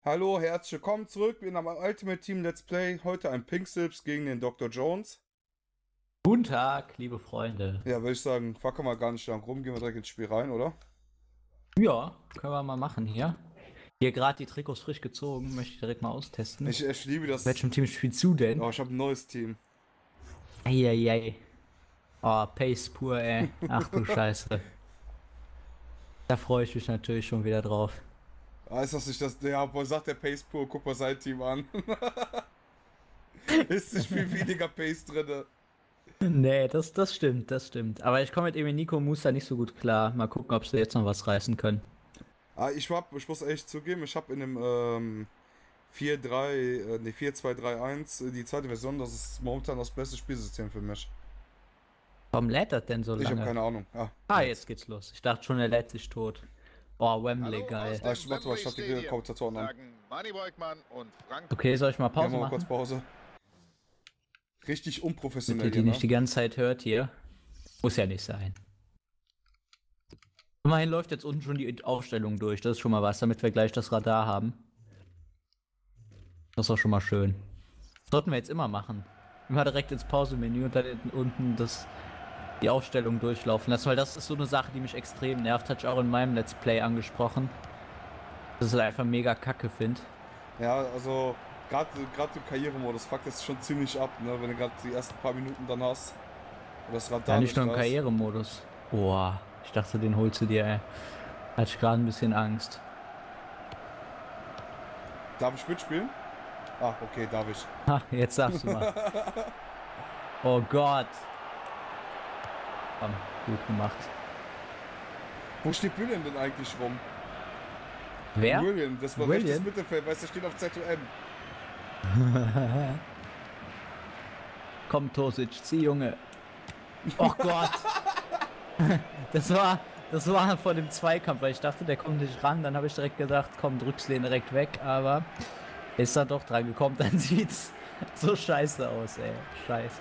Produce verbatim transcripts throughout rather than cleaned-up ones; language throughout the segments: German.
Hallo, herzlich willkommen zurück in einem Ultimate Team Let's Play. Heute ein Pink Slips gegen den Doktor Jones. Guten Tag, liebe Freunde. Ja, würde ich sagen, fackeln wir gar nicht lang rum, gehen wir direkt ins Spiel rein, oder? Ja, können wir mal machen hier. Hier gerade die Trikots frisch gezogen, möchte ich direkt mal austesten. Ich, ich liebe das. Welchem Team spielst du denn? Oh, ich habe ein neues Team. Eieiei. Oh, Pace pur, ey. Ach du Scheiße. Da freue ich mich natürlich schon wieder drauf. Ah, ist das nicht das? Ja, boah, sagt der Pace pur, guck mal sein Team an. Ist nicht viel weniger Pace drin. Nee, das, das stimmt, das stimmt. Aber ich komme mit Emil Nico Musa nicht so gut klar. Mal gucken, ob sie jetzt noch was reißen können. Ah, ich, hab, ich muss echt zugeben, ich habe in dem ähm, vier drei, äh, nee, vier zwei drei eins, äh, die zweite Version, das ist momentan das beste Spielsystem für mich. Warum lädt das denn so lange? Ich habe keine Ahnung. Ah, Ah, jetzt geht's los. Ich dachte schon, er lädt sich tot. Oh, Wembley, Hallo geil. aus dem Ah, ich mach mal, ich hab die Wembley Kommentatoren an. sagen Manni Beugmann und Frank. Okay, soll ich mal Ja, Pause machen wir machen? kurz Pause. Richtig Damit unprofessionell ihr die hier, nicht die ne? ganze Zeit hört hier. Muss ja nicht sein. Immerhin läuft jetzt unten schon die Aufstellung durch. Das ist schon mal was, damit wir gleich das Radar haben. Das ist auch schon mal schön. Sollten wir jetzt immer machen. Immer direkt ins Pausemenü und dann hinten unten das, die Aufstellung durchlaufen lassen. Weil das ist so eine Sache, die mich extrem nervt. Hatte ich auch in meinem Let's Play angesprochen. Das ist einfach mega kacke finde. Ja, also gerade im Karrieremodus fuckt das schon ziemlich ab, ne? Wenn du gerade die ersten paar Minuten dann hast. Und das Radar Ja, nicht nur im da ist. Karrieremodus. Boah, ich dachte, den holst du dir, ey. Hatte ich gerade ein bisschen Angst. Darf ich mitspielen? Ah, okay, darf ich. Ha, jetzt sagst du mal. Oh Gott. Komm, gut gemacht. Wo steht William denn eigentlich rum? Wer? William, das war William? rechtes Mittelfeld, weißt du, steht auf Z O M. Komm, Tosic, zieh, Junge. Oh Gott. Das war, das war vor dem Zweikampf, weil ich dachte, der kommt nicht ran. Dann habe ich direkt gedacht, komm, drückst den direkt weg. Aber ist da doch dran gekommen. Dann sieht's so scheiße aus, ey. Scheiße.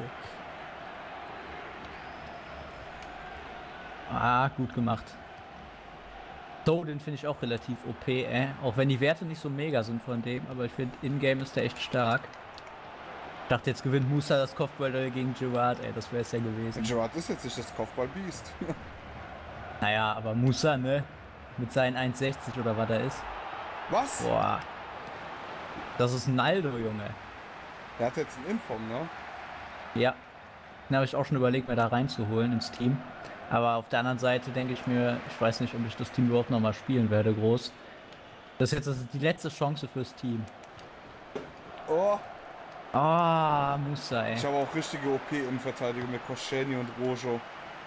Ah, gut gemacht. So, den finde ich auch relativ O P, ey. Auch wenn die Werte nicht so mega sind von dem. Aber ich finde, in-game ist der echt stark. Ich dachte, jetzt gewinnt Musa das Kopfballduell gegen Gerard, ey, das wäre es ja gewesen. Gerard ist jetzt nicht das Kopfballbiest. Naja, aber Musa, ne? Mit seinen eins sechzig oder was er ist. Was? Boah. Das ist ein Naldo, Junge. Er hat jetzt einen Inform, ne? Ja. Den habe ich auch schon überlegt, mir da reinzuholen ins Team. Aber auf der anderen Seite denke ich mir, ich weiß nicht, ob ich das Team überhaupt nochmal spielen werde, groß. Das ist jetzt das ist die letzte Chance fürs Team. Oh, Ah, Musa, ey. ich habe auch richtige O P-Innenverteidigung mit Koscielny und Rojo.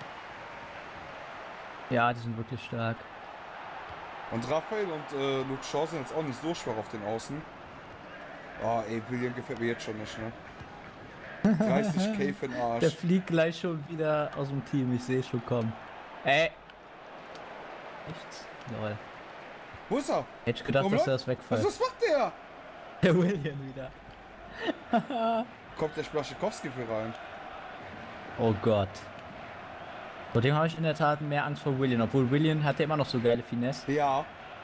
Ja, die sind wirklich stark. Und Raphael und äh, Luke Shaw sind jetzt auch nicht so schwach auf den Außen. Oh, ey, William gefällt mir jetzt schon nicht, ne? dreißig K für den Der Arsch. fliegt gleich schon wieder aus dem Team, ich sehe schon kommen. Ey. Echt? Lol. Wo ist er? Hätte ich gedacht, Warum dass er läuft- das wegfällt. Was, was macht der? Der William wieder. Kommt der Splaschikowski für rein? Oh Gott. Vor dem habe ich in der Tat mehr Angst vor William, obwohl William hat ja immer noch so geile Finesse. Ja.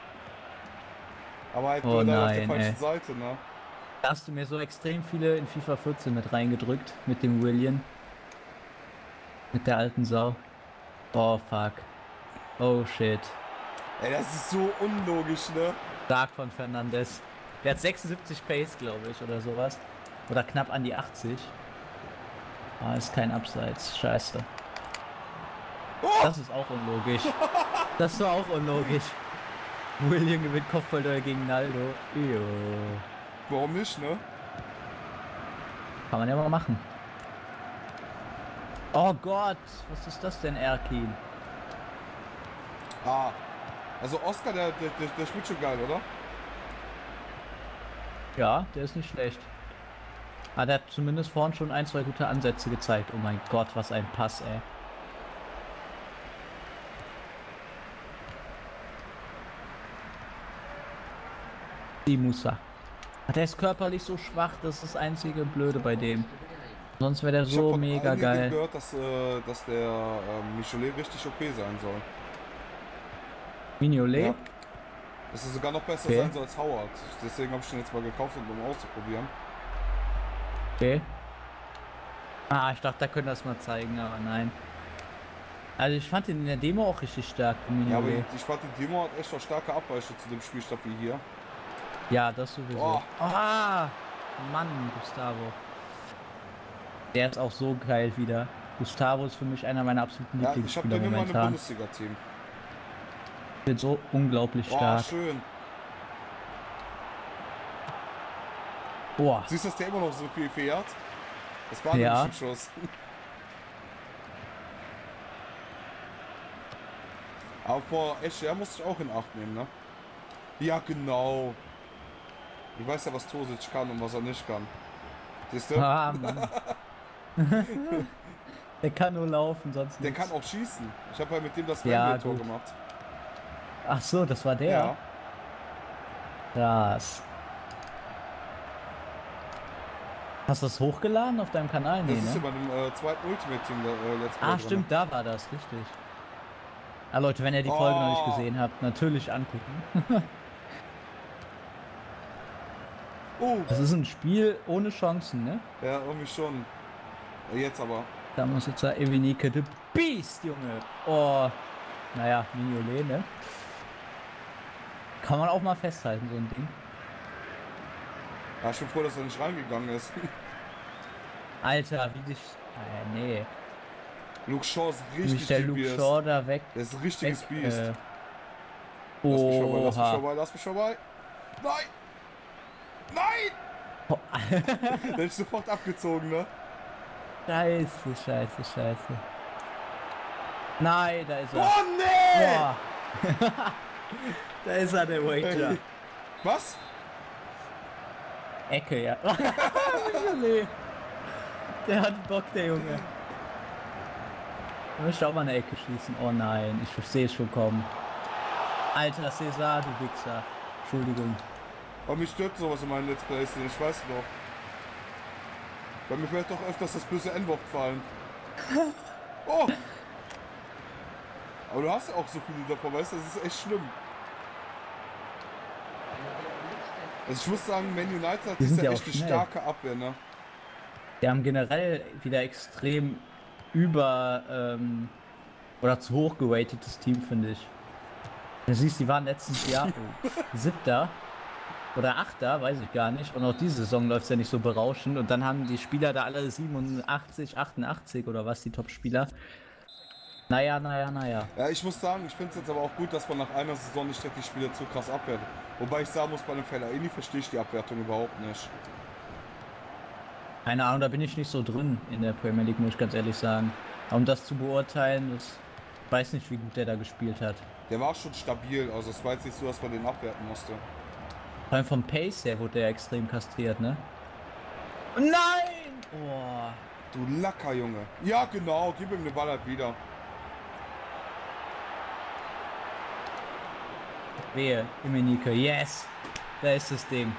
Aber halt Oh nur da auf nein, der falschen ey. Seite, ne? Da hast du mir so extrem viele in FIFA vierzehn mit reingedrückt, mit dem William. Mit der alten Sau. Oh fuck. Oh shit. Ey, das ist so unlogisch, ne? Stark von Fernandes. Der hat sechsundsiebzig Pace, glaube ich, oder sowas. Oder knapp an die achtzig. Ah, ist kein Abseits. Scheiße. Oh! Das ist auch unlogisch. Das war auch unlogisch. William gewinnt Kopfballduell gegen Naldo. Jo. Warum nicht, ne? Kann man ja mal machen. Oh Gott, was ist das denn, Erkin? Ah. Also Oscar, der, der, der, der spielt schon geil, oder? Ja, der ist nicht schlecht. Ah, der hat zumindest vorhin schon ein, zwei gute Ansätze gezeigt. Oh mein Gott, was ein Pass, ey. Die Musa. Ah, der ist körperlich so schwach, das ist das einzige Blöde bei dem. Sonst wäre der Ich hab so von mega einigen geil. gehört, dass, äh, dass der ähm, Michelet richtig O P sein soll. Mignolet? Ja. Das ist sogar noch besser Okay. sein soll als Howard. Deswegen habe ich den jetzt mal gekauft, um auszuprobieren. Okay. Ah, ich dachte, da könnte das mal zeigen, aber nein. Also ich fand ihn in der Demo auch richtig stark. Ja, aber Mignolet. ich fand, die Demo hat echt noch starke Abweiche zu dem Spielstab wie hier. Ja, das sowieso. Oh. Ah, Mann, Gustavo. Der ist auch so geil wieder. Gustavo ist für mich einer meiner absoluten Ja, ich habe Lieblingsspieler den immer in einem momentan. Bundesliga-Team. Wird so unglaublich Oh, stark. schön. Boah. Siehst du, dass der immer noch so viel fährt? Das war Ja. nämlich ein Schuss. Aber vor Escher musste ich auch in Acht nehmen, ne? Ja, genau. Ich weiß ja, was Tosic kann und was er nicht kann. Siehst du? Ah, Mann. Der kann nur laufen, sonst Der nichts. kann auch schießen. Ich habe ja mit dem das Ja, Wembley-Tor gut. gemacht. Ach so, das war der? Ja. Krass. Hast du das hochgeladen auf deinem Kanal? Nee, Das ist ne? ja bei dem äh, zweiten Ultimate-Team der äh, letzte Ah, stimmt, da war das, richtig. Ah, Leute, wenn ihr die Folge noch nicht Oh. gesehen habt, natürlich angucken. Oh, Das ist ein Spiel ohne Chancen, ne? ja, irgendwie schon. Ja, jetzt aber. Da muss jetzt der Evinike the Beast, Junge. Oh, naja, Mignolet, ne? Kann man auch mal festhalten, so ein Ding. Ja, ich bin froh, dass er nicht reingegangen ist. Alter, wie dich... Äh, nee. Luke Shaw ist Wie richtig sich der die Luke Beast. Shaw da weg... Der ist ein richtiges weg Biest. äh, Lass mich vorbei, lass mich Oha. vorbei, lass mich vorbei. Nein! Nein! Oh, Der hätte ich sofort abgezogen, ne? Scheiße, scheiße, scheiße. Nein, da ist er. Oh, nee! Boah. Da ist er, der Wager. Ey. Was? Ecke, ja. Mignolet. Der hat Bock, der Junge. Ich möchte auch mal eine Ecke schießen. Oh nein, ich verstehe es schon kommen. Alter, César, du Wichser. Entschuldigung. Aber mich stört sowas in meinen Let's Plays, ich weiß doch. Bei mir fällt doch öfters das böse N-Wort fallen. Oh! Aber du hast ja auch so viele davon, weißt du, das ist echt schlimm. Also ich muss sagen, Man United hat Die sind diese ja auch echt eine schnell. starke Abwehr, ne? Wir haben generell wieder extrem über ähm, oder zu hoch geratetes Team, finde ich. Du siehst, die waren letztes Jahr Siebter oder Achter, weiß ich gar nicht. Und auch diese Saison läuft es ja nicht so berauschend. Und dann haben die Spieler da alle siebenundachtzig, achtundachtzig oder was, die Top-Spieler. Naja, naja, naja. Ja, ich muss sagen, ich finde es jetzt aber auch gut, dass man nach einer Saison nicht direkt die Spieler zu krass abwertet. Wobei ich sagen muss, bei dem Fellaini verstehe ich die Abwertung überhaupt nicht. Keine Ahnung, da bin ich nicht so drin in der Premier League, muss ich ganz ehrlich sagen. Aber um das zu beurteilen, das ich weiß nicht, wie gut der da gespielt hat. Der war schon stabil, also es war jetzt nicht so, dass man den abwerten musste. Vor allem vom Pace her wurde der extrem kastriert, ne? Nein! Boah. Du Lacker, Junge. Ja, genau, gib ihm den Ball halt wieder. Wehe, Emenike, yes! Da ist das Ding.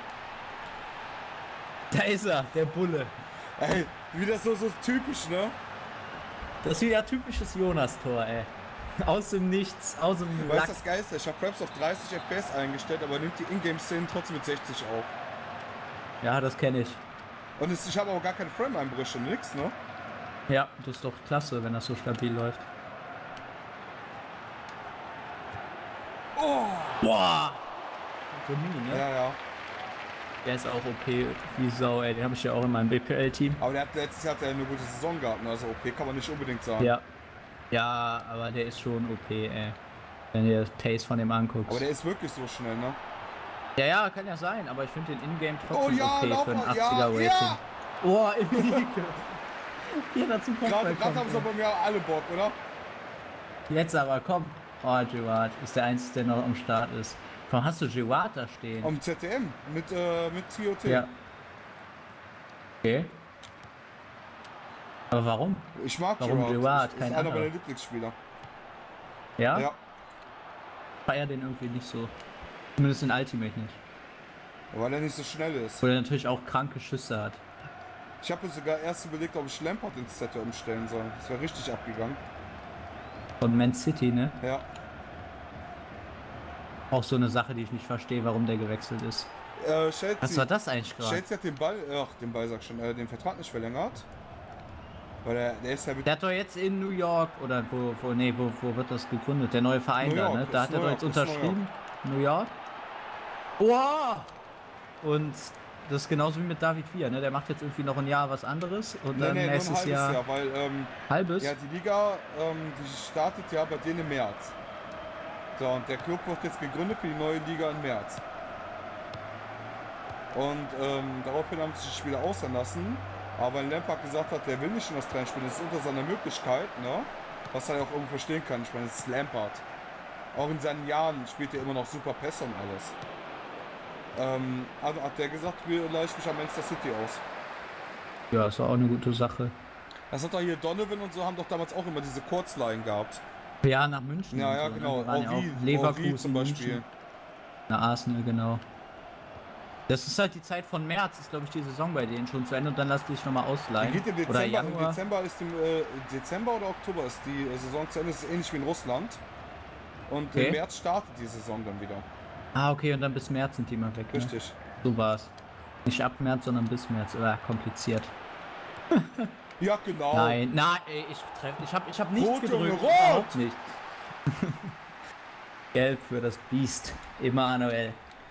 Da ist er, der Bulle. Ey, wieder so, so typisch, ne? Das ist wieder typisches Jonas-Tor, ey. Aus dem Nichts, aus dem Weißt Lack. du, das Geilste? Ich habe Fraps auf dreißig F P S eingestellt, aber nimmt die Ingame-Szenen trotzdem mit sechzig auf. Ja, das kenne ich. Und es, ich habe auch gar keine Frame-Einbrüche, nix, ne? Ja, das ist doch klasse, wenn das so stabil läuft. Oh! Boah! Remy, ne? Ja, ja. Der ist auch O P wie Sau, ey. Den habe ich ja auch in meinem B P L-Team. Aber der hat letztes Jahr hat er eine gute Saison gehabt, ne? Also O P kann man nicht unbedingt sagen. Ja. Ja, aber der ist schon O P, ey. Wenn du dir das Pace von dem anguckst. Aber der ist wirklich so schnell, ne? Ja, ja, kann ja sein, aber ich finde den Ingame trotzdem Oh ja, okay lauf für ein mal, ja, achtziger Rating. ja! Oh, Emenike. Hier dazu kommt Gerade gerade haben sie bei mir alle Bock, oder? Jetzt aber, komm. Oh, Gerard ist der Einzige, der noch am Start ist. Warum hast du Gerard da stehen? Am Z D M mit, äh, mit T O T. Ja. Okay. Aber warum? Ich mag Warum Gerrard. Gerrard? Ist Kein einer anderer. meiner Lieblingsspieler. Ja? Ja. Feier den irgendwie nicht so. Zumindest in Ultimate nicht. Weil er nicht so schnell ist. Wo er natürlich auch kranke Schüsse hat. Ich habe sogar erst überlegt, ob ich Lampard ins Z D M stellen soll. Das wäre richtig abgegangen. Von Man City, ne? Ja. Auch so eine Sache, die ich nicht verstehe, warum der gewechselt ist. Äh, Chelsea, Was war das eigentlich gerade? Chelsea hat den Ball, ach, den Ball sag ich schon, äh, den Vertrag nicht verlängert. Weil der, der ist ja mit Der hat doch jetzt in New York, oder wo, wo, nee, wo, wo wird das gegründet? Der neue Verein New da, York, ne? ist Da hat er New doch jetzt York, ist New unterschrieben. New York. Wow! Und das ist genauso wie mit David Villa, ne? Der macht jetzt irgendwie noch ein Jahr was anderes und Nee, dann nee, nur ein nächstes halbes Jahr, Jahr, weil ähm, halbes. ja, die Liga, ähm, die startet ja bei denen im März. So, und der Club wird jetzt gegründet für die neue Liga im März. Und ähm, daraufhin haben sich die Spieler ausleihen lassen. Aber wenn Lampard gesagt hat, der will nicht in Australien spielen, das ist unter seiner Möglichkeit, ne? Was er auch irgendwo verstehen kann. Ich meine, das ist Lampard. Auch in seinen Jahren spielt er immer noch super Pässe und alles. Ähm, also hat der gesagt, wir leihen mich an Manchester City aus. Ja, ist auch eine gute Sache. Das hat doch hier Donovan und so, haben doch damals auch immer diese Kurzleihen gehabt. Ja, nach München. Ja, und ja, so, ne? genau. Die waren ja Henri, auch Leverkusen Henri zum Beispiel. München. Na, Arsenal, genau. Das ist halt die Zeit von März, ist glaube ich die Saison bei denen schon zu Ende und dann lass dich nochmal Die ausleihen. geht im Oder Dezember, im Januar. Dezember ist im äh, Dezember oder Oktober ist die äh, Saison zu Ende, das ist ähnlich wie in Russland. Und Okay. im März startet die Saison dann wieder. Ah, okay, und dann bis März sind die mal weg. Ne? Richtig. So war's. Nicht ab März, sondern bis März. Oder kompliziert. Ja, genau. Nein, nein, ey, ich treff, ich hab, ich hab nichts Rot, Junge, gedrückt. rot! Überhaupt nicht. Gelb für das Biest. Emanuel.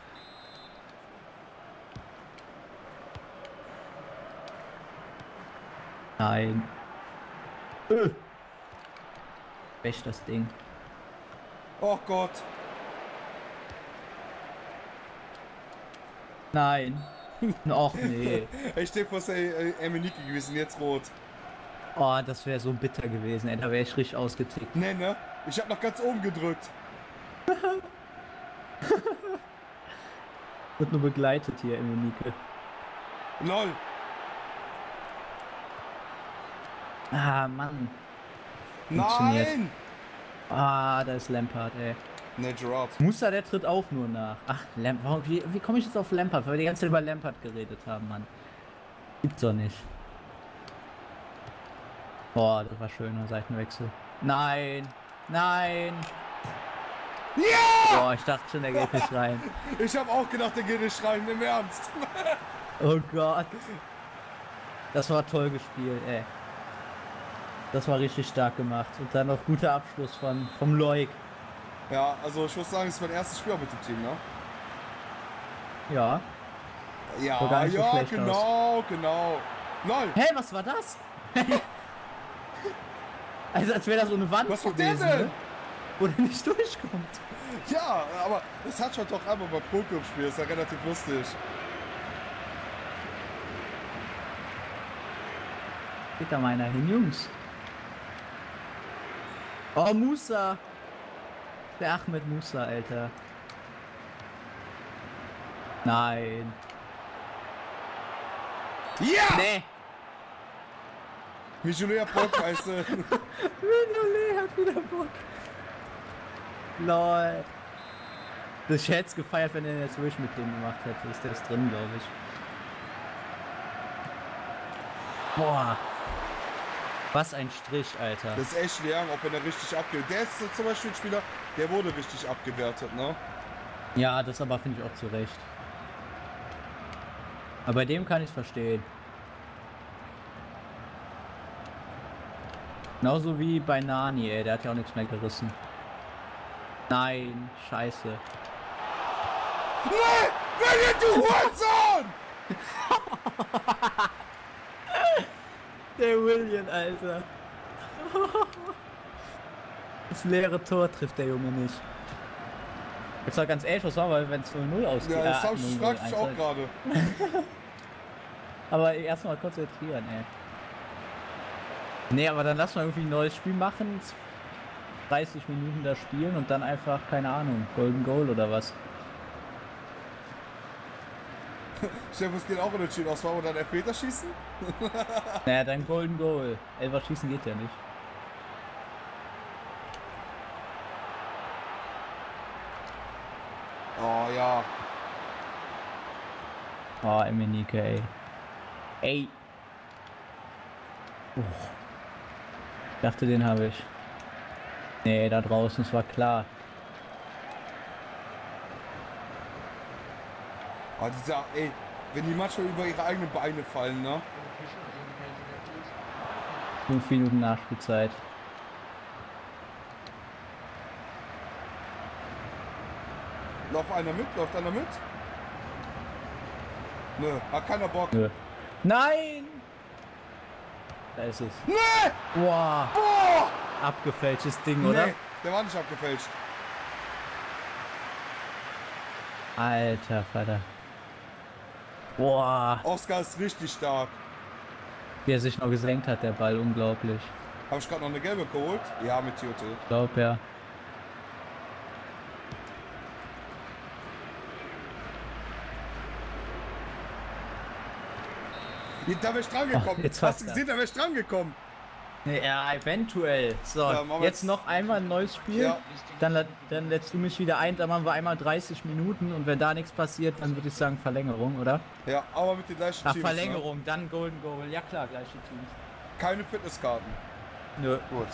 Nein. Äh. Wäsch das Ding. Oh Gott. Nein. Och nee. Ich stehe vor äh, Emenike gewesen, jetzt rot. Oh, das wäre so bitter gewesen, ey. Da wäre ich richtig ausgetickt. Nee, ne? Ich hab noch ganz oben gedrückt. Wird nur begleitet hier im Unike. Lol. Ah, Mann. Funktioniert. Nein! Ah, da ist Lampard, ey. Ne, Gerard. Musa, der tritt auch nur nach. Ach, Lampard. Wie, wie komme ich jetzt auf Lampard? Weil wir die ganze Zeit über Lampard geredet haben, Mann. Gibt's doch nicht. Boah, das war schöner Seitenwechsel. Nein! Nein! Ja! Boah, ich dachte schon, der geht nicht rein. Ich hab auch gedacht, der geht nicht rein, im Ernst. Oh Gott. Das war toll gespielt, ey. Das war richtig stark gemacht. Und dann noch guter Abschluss von, vom Loic. Ja, also ich muss sagen, das ist mein erstes Spiel auch mit dem Team, ne? Ja. Ja, Sah gar nicht so ja, schlecht genau, genau. Lol. Hä, was war das? Also als wäre da so eine Wand Was macht der gewesen, denn? ne? Wo der nicht durchkommt. Ja, aber das hat schon doch einmal bei Pro-Club-Spiel, ist ja relativ lustig. Geht da mal einer hin, Jungs. Oh, Musa. Der Ahmed Musa, Alter. Nein. Ja! Nee. Michelin hat Bock, weißt du. Mignolet hat wieder Bock. Lol. Das hätte es gefeiert, wenn er jetzt Wish mit dem gemacht hätte. Ist der ist drin, glaube ich. Boah. Was ein Strich, Alter. Das ist echt leer, ob er da richtig abgewertet. Der ist so zum Beispiel ein Spieler, der wurde richtig abgewertet, ne? Ja, das aber finde ich auch zu Recht. Aber bei dem kann ich es verstehen. Genauso wie bei Nani, ey, der hat ja auch nichts mehr gerissen. Nein, scheiße. Nee! William, du Hurensohn! Der William, Alter. Das leere Tor trifft der Junge nicht. Jetzt mal ganz ehrlich, was war, weil wenn es null null ausgeht. Ja, das äh, hab ich, null null, frag ich auch eins. gerade. Aber erstmal konzentrieren, ey. Nee, aber dann lass mal irgendwie ein neues Spiel machen. dreißig Minuten da spielen und dann einfach, keine Ahnung, Golden Goal oder was. Stefan, es geht auch unentschieden aus, wollen wir dann Elfmeter schießen? Naja, dann Golden Goal. Elfer schießen geht ja nicht. Oh ja. Oh, Emenike, ey. Ey. Oh. Ich dachte, den habe ich. Nee, da draußen, es war klar. Aber dieser, ey, wenn die manchmal über ihre eigenen Beine fallen, ne? Fünf Minuten Nachspielzeit. Lauf einer mit? Läuft einer mit? Nö, hat keiner Bock. Nö. Nein! Da ist es. Nee! Boah! Boah! Abgefälschtes Ding, oder? Nee, der war nicht abgefälscht. Alter Vater. Boah! Oscar ist richtig stark. Wie er sich noch gesenkt hat, der Ball, unglaublich. Habe ich gerade noch eine gelbe geholt? Ja, mit T O T. Ich glaub ja. Da wäre ich dran gekommen. Oh, jetzt Hast du fast gesehen, da wäre ich dran gekommen. Nee, ja, eventuell. So, Ja, machen wir jetzt jetzt- noch einmal ein neues Spiel. Ja. Dann, lä- dann lädst du mich wieder ein, dann machen wir einmal dreißig Minuten und wenn da nichts passiert, dann würde ich sagen Verlängerung, oder? Ja, aber mit den gleichen Ach, Teams. Verlängerung, dann Golden Goal. Ja klar, gleiche Teams. Ne? Keine Fitnesskarten. Nö. Gut.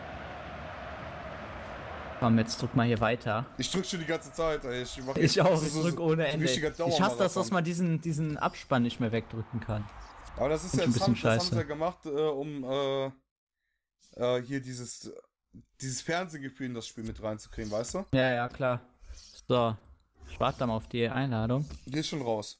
Komm, jetzt drück mal hier weiter. Ich drück schon die ganze Zeit. Ey. Ich, mach Ich jetzt- auch, das ich ist so- drück so ohne ein Ende. richtiger Ich hasse das, dass Dauermarathon. man diesen, diesen Abspann nicht mehr wegdrücken kann. Aber das ist Find ja, ich ein das haben, bisschen das haben sie scheiße. ja gemacht, äh, um äh, äh, hier dieses, dieses Fernsehgefühl in das Spiel mit reinzukriegen, weißt du? Ja, ja, klar. So, ich warte dann mal auf die Einladung. Die ist schon raus.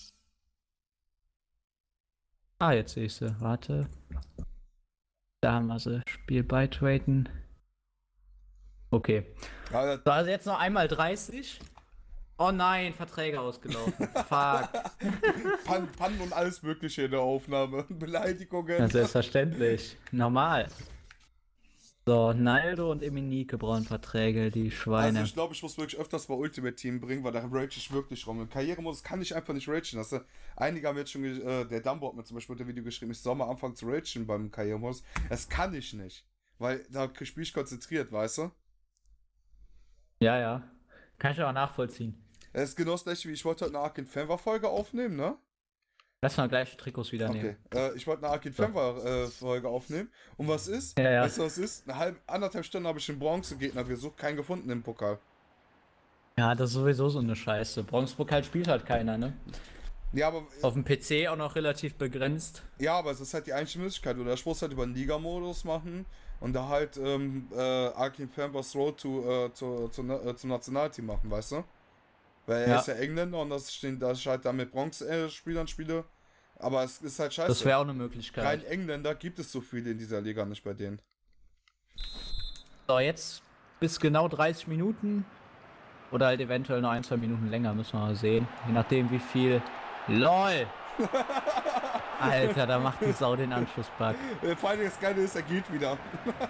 Ah, jetzt sehe ich sie. Warte. Da haben wir sie. Spiel beitraten. Okay. Ja, das, So, also jetzt noch einmal dreißig. Oh nein, Verträge ausgelaufen. Fuck. Pan, Pannen und alles Mögliche in der Aufnahme. Beleidigungen. Ja, selbstverständlich. Normal. So, Naldo und Eminike brauchen Verträge, die Schweine. Also ich glaube, ich muss wirklich öfters mal Ultimate Team bringen, weil da rage ich wirklich rum. Im Karrieremodus kann ich einfach nicht ragen. Also, einige haben jetzt schon, ge- äh, der Dumbo hat mir zum Beispiel unter Video geschrieben, ich soll mal anfangen zu ragen beim Karrieremodus. Das kann ich nicht. Weil da spiele ich konzentriert, weißt du? Ja, ja. Kann ich auch nachvollziehen. Es ist genau das gleiche wie ich wollte heute eine Arkin Fanwar Folge aufnehmen, ne? Lass mal gleich die Trikots wieder Okay. nehmen. Äh, ich wollte eine Arkin So. Fanwar äh, Folge aufnehmen. Und was ist? Ja, ja. Weißt du, was ist? Eine halbe, anderthalb Stunden habe ich einen Bronze-Gegner gesucht, keinen gefunden im Pokal. Ja, das ist sowieso so eine Scheiße. Bronzepokal spielt halt keiner, ne? Ja, aber Auf dem P C auch noch relativ begrenzt. Ja, aber es ist halt die einzige Möglichkeit. Oder ich muss halt über den Liga-Modus machen und da halt ähm, äh, Arkin Fanbars Road to, äh, zu, zu, äh, zum Nationalteam machen, weißt du? Weil er Ja. ist ja Engländer und das stehen, da ich halt dann mit Bronze-Spielern spiele. Aber es ist halt scheiße. Das wäre auch eine Möglichkeit. Rein Engländer gibt es so viele in dieser Liga nicht bei denen. So, jetzt bis genau dreißig Minuten. Oder halt eventuell noch ein, zwei Minuten länger, müssen wir mal sehen. Je nachdem wie viel. LOL! Alter, da macht die Sau den Anschlussbug. Äh, Vor allem das Geile ist, er geht wieder.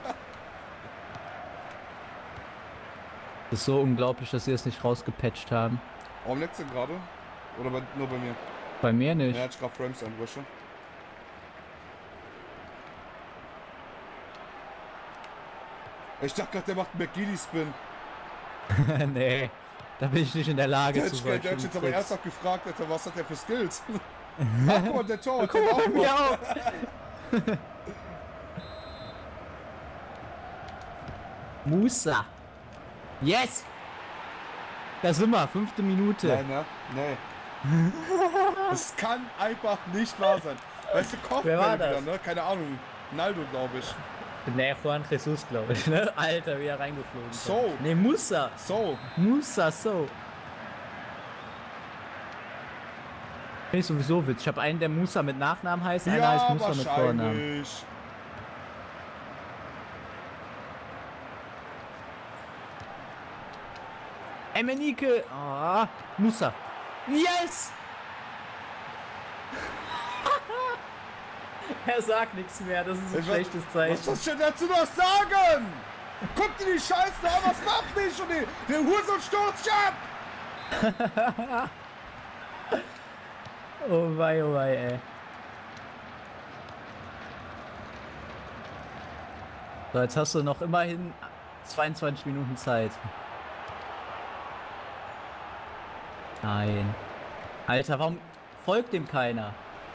Das ist so unglaublich, dass sie es nicht rausgepatcht haben. Warum leckt denn gerade? Oder bei, nur bei mir? Bei mir nicht. Er hat gerade Frames einbrüche. Ich dachte gerade, der macht einen McGeady-Spin. Nee, da bin ich nicht in der Lage Der zu hat der hat solchen jetzt aber Tricks. ernsthaft gefragt, Alter, was hat der für Skills? Ach, guck mal, der Tor, Guck der mal, auch bei mir mal. auch. Musa. Yes! Da sind wir, fünfte Minute. Nein, ne? Nee. Das kann einfach nicht wahr sein. Weißt du, Wer war Kopfball wieder, das? ne? Keine Ahnung. Naldo, glaube ich. Ne, Juan Jesus, glaube ich, ne? Alter, wie er reingeflogen ist. So. Ne, Musa. So. Musa, so. Finde ich sowieso witzig. Ich habe einen, der Musa mit Nachnamen heißt, einer heißt Ja, Musa mit Vornamen. wahrscheinlich. Emenike. Ah, Musa. Yes! Er sagt nichts mehr, das ist ein Ich schlechtes Was Zeichen. sollst du dazu noch sagen? Guck dir die Scheiße an, was macht mich schon? Die- Der Hurensohn stürzt ab! Oh wei, oh wei, ey. So, jetzt hast du noch immerhin zweiundzwanzig Minuten Zeit. Nein. Alter, warum folgt dem keiner?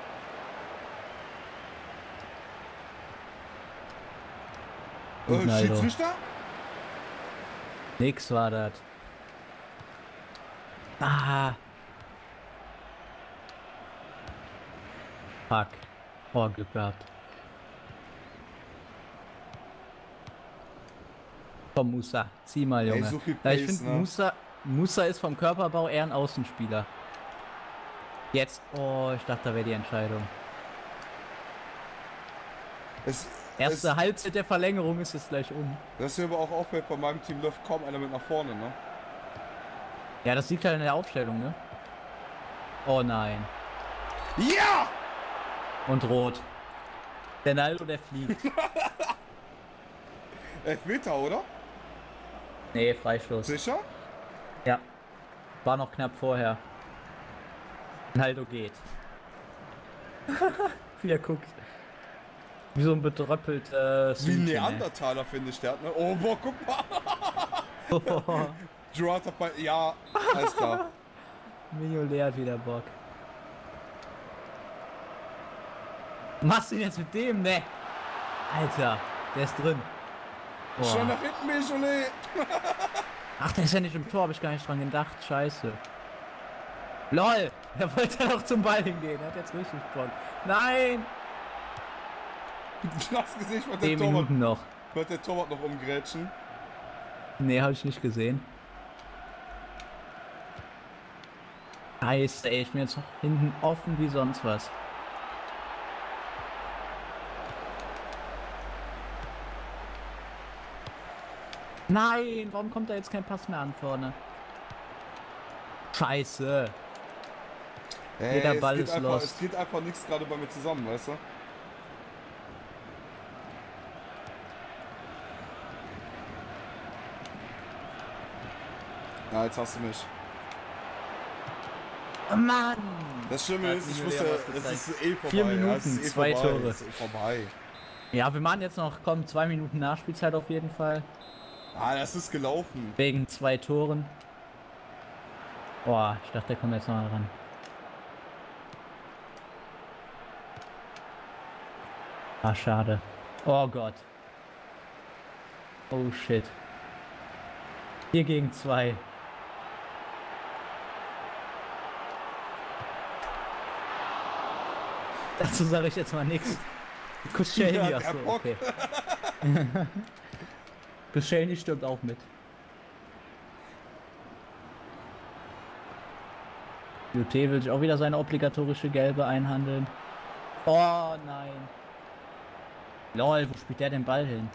Gut, Äh, Naldo. Schiedsrichter? Nix war das. Ah. Fuck. Oh, Glück gehabt. Komm, Musa, zieh mal, Junge. Ey, so viel Ja, ich Pace, finde, ne? Musa, Musa ist vom Körperbau eher ein Außenspieler. Jetzt, oh, ich dachte, da wäre die Entscheidung. Es, Erste es, Halbzeit der Verlängerung ist jetzt gleich um. das hier aber auch auffällt, bei meinem Team läuft kaum einer mit nach vorne, ne? Ja, das liegt halt in der Aufstellung, ne? Oh nein. Ja! Und rot. Der Naldo, der fliegt. Elfmeter, oder? Nee, Freistoß. Sicher? Ja. War noch knapp vorher. Naldo geht. Wie er guckt. Wie so ein bedröppelt äh, Wie ein Neandertaler, finde ich, der hat, ne? Oh, boah, guck mal! Gerard hat bei... Ja, alles klar. Mignolet hat wieder Bock. Machst du ihn jetzt mit dem? Ne. Alter, der ist drin. Boah. Schon nach hinten, Mignolet! Ach, der ist ja nicht im Tor, hab ich gar nicht dran gedacht. Scheiße. LOL! Er wollte ja noch zum Ball hingehen. Er hat jetzt richtig Bock. Nein! Du hast gesehen, ich wollte zehn der Torwart, Minuten noch. wollte der Torwart noch umgrätschen. Nee, hab ich nicht gesehen. Scheiße, ey, ich bin jetzt noch hinten offen wie sonst was. Nein, warum kommt da jetzt kein Pass mehr an vorne? Scheiße. Ey, Jeder es Ball geht ist einfach, lost. Es geht einfach nichts gerade bei mir zusammen, weißt du? Ja, jetzt hast du mich. Oh Mann! Das Schlimme Hat ist, ich Mignolet wusste, was es gezeigt. ist eh vorbei. Vier ja, es Minuten, ist eh zwei vorbei, Tore. Es ist eh vorbei. Ja, wir machen jetzt noch, komm, zwei Minuten Nachspielzeit auf jeden Fall. Ah, das ist gelaufen. Wegen zwei Toren. Boah, ich dachte, der kommt jetzt noch mal ran. Ah, schade. Oh Gott. Oh shit. Vier gegen zwei. Dazu sage ich jetzt mal nichts. Koscielny, Ja, der achso, Bock. okay. Koscielny stirbt auch mit. Juté will sich auch wieder seine obligatorische Gelbe einhandeln. Oh nein. Lol, wo spielt der den Ball hin?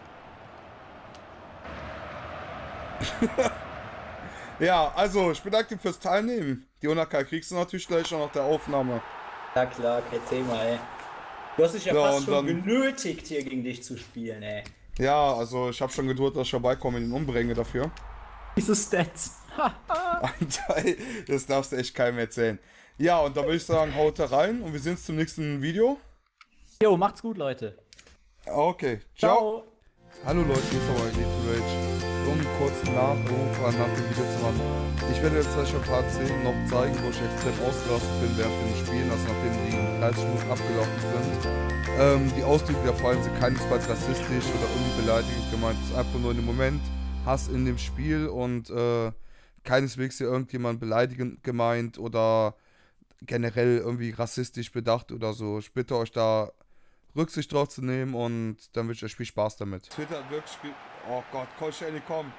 Ja, also, ich bedanke dich fürs Teilnehmen. Die Unaka kriegst du natürlich gleich noch nach der Aufnahme. Ja klar, kein Thema, ey. Du hast dich ja, Ja, fast und schon dann- genötigt, hier gegen dich zu spielen, ey. Ja, also, ich habe schon gedroht, dass ich vorbeikomme und ihn umbringe dafür. Diese Stats. Alter, ey, das darfst du echt keinem erzählen. Ja, und da würde ich sagen, haut da rein und wir sehen uns zum nächsten Video. Jo, macht's gut, Leute. Okay, ciao. Ciao. Hallo Leute, hier ist aber Elite Rage. Um einen kurzen Nachruf an nach dem Video zu machen. Ich werde jetzt gleich ein paar Szenen noch zeigen, wo ich extrem ausgerastet bin während den Spielen, also nachdem die dreißig Minuten abgelaufen sind. Ähm, die Ausdrücke, die da fallen, sind keinesfalls rassistisch oder irgendwie beleidigend gemeint. Es ist einfach nur in dem Moment Hass in dem Spiel und äh, keineswegs hier irgendjemand beleidigend gemeint oder generell irgendwie rassistisch bedacht oder so. Ich bitte euch da Rücksicht drauf zu nehmen und dann wünsche ich euch viel Spaß damit. Twitter hat wirklich... Oh Gott, Koscielny, komm.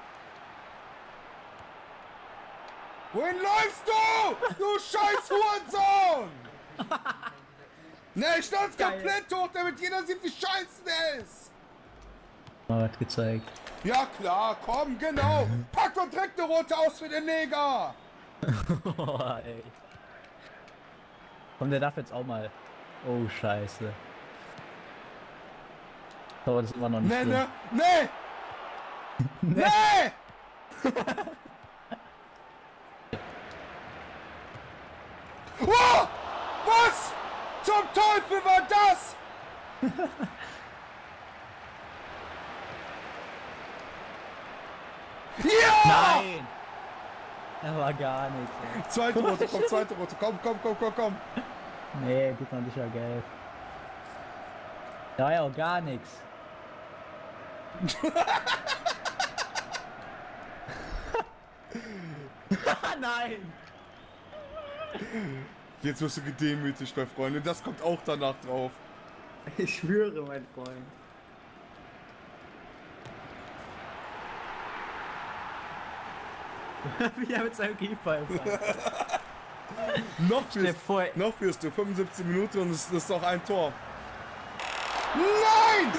Wohin läufst du? Du scheiß Hurensohn! Ne, ich stan's Geil. komplett tot, damit jeder sieht, wie scheiße der ist. Mal was gezeigt. Ja klar, komm, genau. Pack und direkt eine rote aus für den Neger. Oh, ey. Komm, der darf jetzt auch mal. Oh, scheiße. Aber das ist immer noch nicht Ne, drin. ne, ne! Ne! Oh! Was? Zum Teufel war das? Ja! Nein! Da war gar nichts. Ey. Zweite Rote, komm, zweite Rote, komm, komm, komm, komm, komm. Nee, gibt noch nicht mal gelb. Da war ja auch gar nichts. Nein! Jetzt wirst du gedemütigt, mein Freund. Und das kommt auch danach drauf. Ich schwöre, mein Freund. Wie er mit seinem Keeper einfach. Noch Stell dir führst, vor, noch führst du fünfundsiebzig Minuten und es ist noch ein Tor. Nein!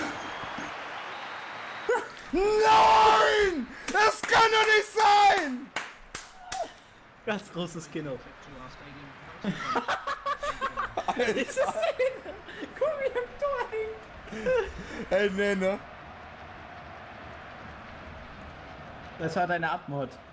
Nein! Das kann doch nicht sein! ganz großes Kino. Alter. Diese Szene! Guck, wie im Tor hängt! Ey, nee, ne? Das war deine Abmord.